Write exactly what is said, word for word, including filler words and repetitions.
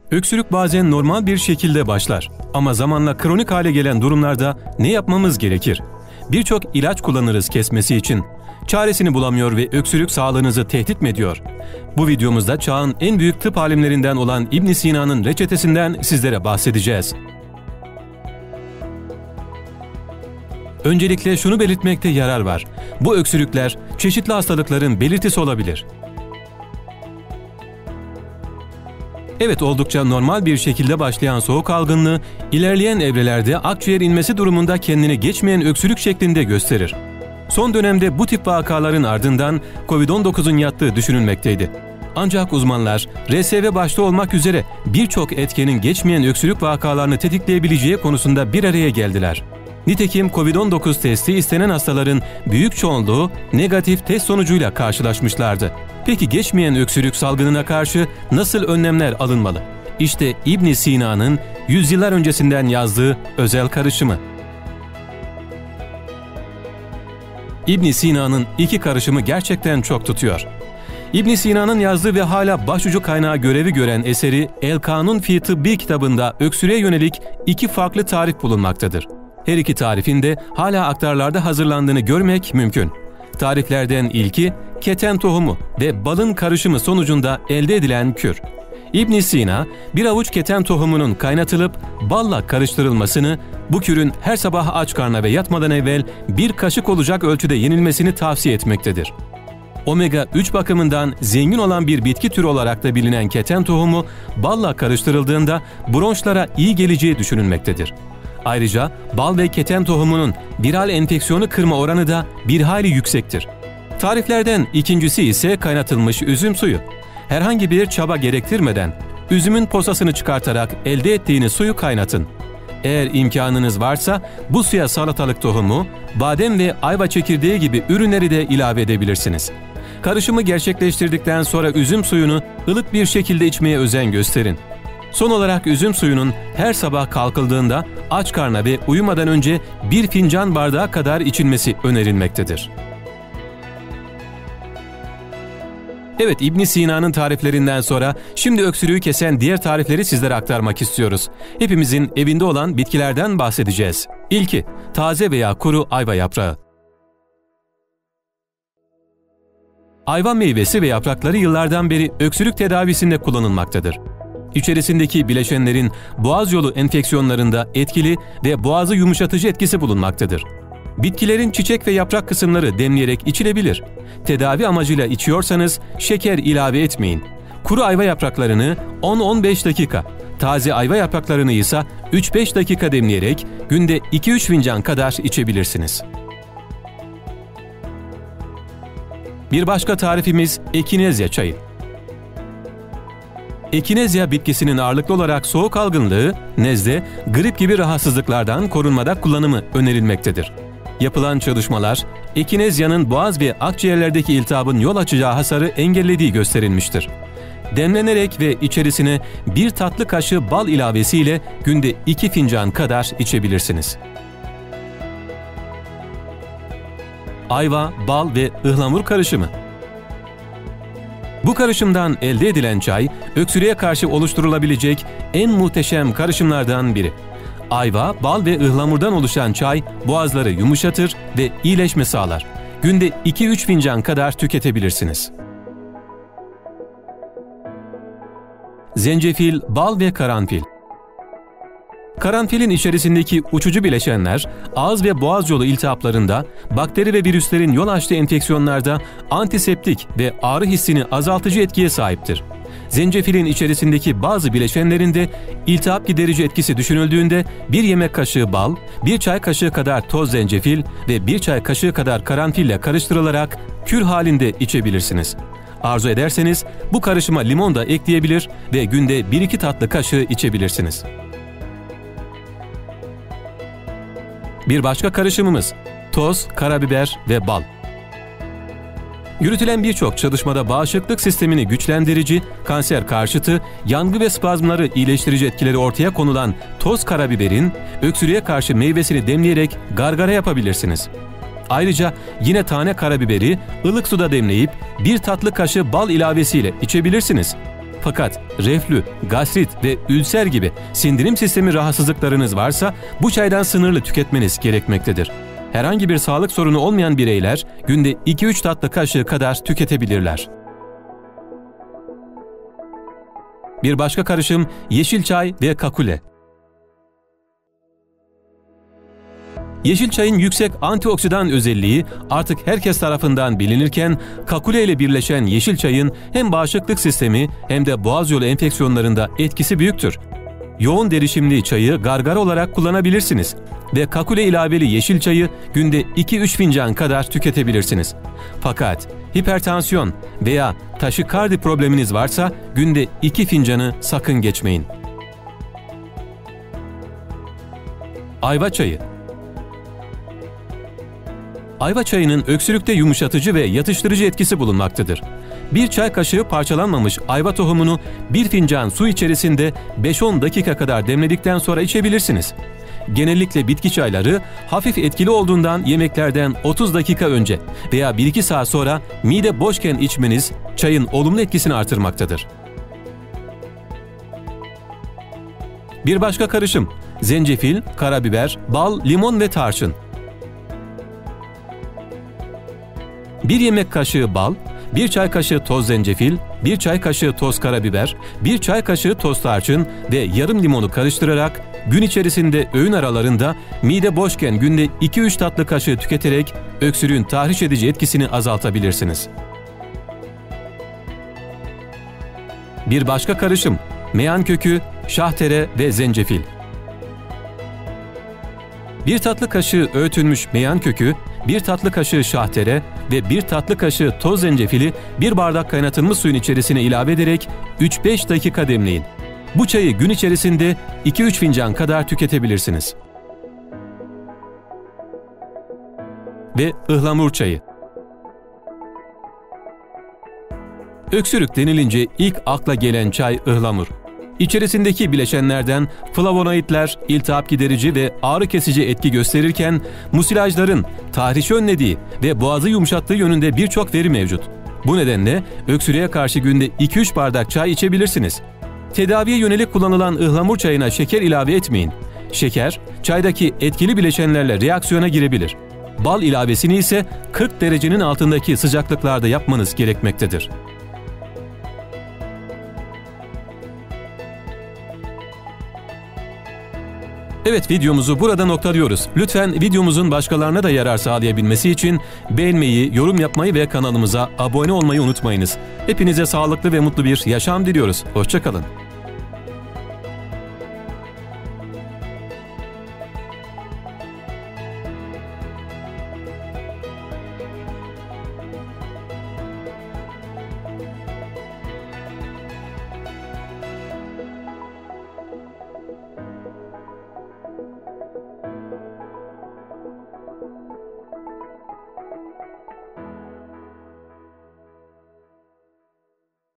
Öksürük bazen normal bir şekilde başlar ama zamanla kronik hale gelen durumlarda ne yapmamız gerekir? Birçok ilaç kullanırız kesmesi için. Çaresini bulamıyor ve öksürük sağlığınızı tehdit mi ediyor? Bu videomuzda çağın en büyük tıp alimlerinden olan İbn Sina'nın reçetesinden sizlere bahsedeceğiz. Öncelikle şunu belirtmekte yarar var. Bu öksürükler çeşitli hastalıkların belirtisi olabilir. Evet, oldukça normal bir şekilde başlayan soğuk algınlığı, ilerleyen evrelerde akciğer inmesi durumunda kendini geçmeyen öksürük şeklinde gösterir. Son dönemde bu tip vakaların ardından kovid on dokuzun yattığı düşünülmekteydi. Ancak uzmanlar, R S V başta olmak üzere birçok etkenin geçmeyen öksürük vakalarını tetikleyebileceği konusunda bir araya geldiler. Nitekim kovid on dokuz testi istenen hastaların büyük çoğunluğu negatif test sonucuyla karşılaşmışlardı. Peki geçmeyen öksürük salgınına karşı nasıl önlemler alınmalı? İşte İbn Sina'nın yüzyıllar öncesinden yazdığı özel karışımı. İbn Sina'nın iki karışımı gerçekten çok tutuyor. İbn Sina'nın yazdığı ve hala başucu kaynağı görevi gören eseri El Kanun fi Tıbbi kitabında öksürüğe yönelik iki farklı tarif bulunmaktadır. Her iki tarifin de hala aktarlarda hazırlandığını görmek mümkün. Tariflerden ilki, keten tohumu ve balın karışımı sonucunda elde edilen kür. İbn Sina, bir avuç keten tohumunun kaynatılıp balla karıştırılmasını, bu kürün her sabah aç karnına ve yatmadan evvel bir kaşık olacak ölçüde yenilmesini tavsiye etmektedir. omega üç bakımından zengin olan bir bitki türü olarak da bilinen keten tohumu, balla karıştırıldığında bronşlara iyi geleceği düşünülmektedir. Ayrıca bal ve keten tohumunun viral enfeksiyonu kırma oranı da bir hayli yüksektir. Tariflerden ikincisi ise kaynatılmış üzüm suyu. Herhangi bir çaba gerektirmeden üzümün posasını çıkartarak elde ettiğiniz suyu kaynatın. Eğer imkanınız varsa bu suya salatalık tohumu, badem ve ayva çekirdeği gibi ürünleri de ilave edebilirsiniz. Karışımı gerçekleştirdikten sonra üzüm suyunu ılık bir şekilde içmeye özen gösterin. Son olarak üzüm suyunun her sabah kalkıldığında aç karnına ve uyumadan önce bir fincan bardağı kadar içilmesi önerilmektedir. Evet, İbn Sina'nın tariflerinden sonra şimdi öksürüğü kesen diğer tarifleri sizlere aktarmak istiyoruz. Hepimizin evinde olan bitkilerden bahsedeceğiz. İlki, taze veya kuru ayva yaprağı. Ayva meyvesi ve yaprakları yıllardan beri öksürük tedavisinde kullanılmaktadır. İçerisindeki bileşenlerin boğaz yolu enfeksiyonlarında etkili ve boğazı yumuşatıcı etkisi bulunmaktadır. Bitkilerin çiçek ve yaprak kısımları demleyerek içilebilir. Tedavi amacıyla içiyorsanız şeker ilave etmeyin. Kuru ayva yapraklarını on on beş dakika, taze ayva yapraklarını ise üç beş dakika demleyerek günde iki üç fincan kadar içebilirsiniz. Bir başka tarifimiz ekinezya çayı. Ekinezya bitkisinin ağırlıklı olarak soğuk algınlığı, nezle, grip gibi rahatsızlıklardan korunmada kullanımı önerilmektedir. Yapılan çalışmalar, ekinezyanın boğaz ve akciğerlerdeki iltihabın yol açacağı hasarı engellediği gösterilmiştir. Demlenerek ve içerisine bir tatlı kaşığı bal ilavesiyle günde iki fincan kadar içebilirsiniz. Ayva, bal ve ıhlamur karışımı. Bu karışımdan elde edilen çay, öksürüğe karşı oluşturulabilecek en muhteşem karışımlardan biri. Ayva, bal ve ıhlamurdan oluşan çay, boğazları yumuşatır ve iyileşme sağlar. Günde iki üç fincan kadar tüketebilirsiniz. Zencefil, bal ve karanfil. Karanfilin içerisindeki uçucu bileşenler, ağız ve boğaz yolu iltihaplarında, bakteri ve virüslerin yol açtığı enfeksiyonlarda antiseptik ve ağrı hissini azaltıcı etkiye sahiptir. Zencefilin içerisindeki bazı bileşenlerinde iltihap giderici etkisi düşünüldüğünde bir yemek kaşığı bal, bir çay kaşığı kadar toz zencefil ve bir çay kaşığı kadar karanfille karıştırılarak kür halinde içebilirsiniz. Arzu ederseniz bu karışıma limon da ekleyebilir ve günde bir iki tatlı kaşığı içebilirsiniz. Bir başka karışımımız toz, karabiber ve bal. Yürütülen birçok çalışmada bağışıklık sistemini güçlendirici, kanser karşıtı, yangı ve spazmları iyileştirici etkileri ortaya konulan toz karabiberin öksürüğe karşı meyvesini demleyerek gargara yapabilirsiniz. Ayrıca yine tane karabiberi ılık suda demleyip bir tatlı kaşığı bal ilavesiyle içebilirsiniz. Fakat reflü, gastrit ve ülser gibi sindirim sistemi rahatsızlıklarınız varsa bu çaydan sınırlı tüketmeniz gerekmektedir. Herhangi bir sağlık sorunu olmayan bireyler günde iki üç tatlı kaşığı kadar tüketebilirler. Bir başka karışım yeşil çay ve kakule. Yeşil çayın yüksek antioksidan özelliği artık herkes tarafından bilinirken kakule ile birleşen yeşil çayın hem bağışıklık sistemi hem de boğaz yolu enfeksiyonlarında etkisi büyüktür. Yoğun derişimli çayı gargara olarak kullanabilirsiniz ve kakule ilaveli yeşil çayı günde iki üç fincan kadar tüketebilirsiniz. Fakat hipertansiyon veya taşikardi probleminiz varsa günde iki fincanı sakın geçmeyin. Ayva çayı. Ayva çayının öksürükte yumuşatıcı ve yatıştırıcı etkisi bulunmaktadır. Bir çay kaşığı parçalanmamış ayva tohumunu bir fincan su içerisinde beş on dakika kadar demledikten sonra içebilirsiniz. Genellikle bitki çayları hafif etkili olduğundan yemeklerden otuz dakika önce veya bir iki saat sonra mide boşken içmeniz çayın olumlu etkisini artırmaktadır. Bir başka karışım: zencefil, karabiber, bal, limon ve tarçın. Bir yemek kaşığı bal, bir çay kaşığı toz zencefil, bir çay kaşığı toz karabiber, bir çay kaşığı toz tarçın ve yarım limonu karıştırarak gün içerisinde öğün aralarında mide boşken günde iki üç tatlı kaşığı tüketerek öksürüğün tahriş edici etkisini azaltabilirsiniz. Bir başka karışım: meyan kökü, şahtere ve zencefil. Bir tatlı kaşığı öğütülmüş meyan kökü, bir tatlı kaşığı şahtere ve bir tatlı kaşığı toz zencefili bir bardak kaynatılmış suyun içerisine ilave ederek üç beş dakika demleyin. Bu çayı gün içerisinde iki üç fincan kadar tüketebilirsiniz. Ve ıhlamur çayı. Öksürük denilince ilk akla gelen çay ıhlamur. İçerisindeki bileşenlerden flavonoidler iltihap giderici ve ağrı kesici etki gösterirken musilajların tahrişi önlediği ve boğazı yumuşattığı yönünde birçok veri mevcut. Bu nedenle öksürüğe karşı günde iki üç bardak çay içebilirsiniz. Tedaviye yönelik kullanılan ıhlamur çayına şeker ilave etmeyin. Şeker, çaydaki etkili bileşenlerle reaksiyona girebilir. Bal ilavesini ise kırk derecenin altındaki sıcaklıklarda yapmanız gerekmektedir. Evet, videomuzu burada noktalıyoruz. Lütfen videomuzun başkalarına da yarar sağlayabilmesi için beğenmeyi, yorum yapmayı ve kanalımıza abone olmayı unutmayınız. Hepinize sağlıklı ve mutlu bir yaşam diliyoruz. Hoşça kalın.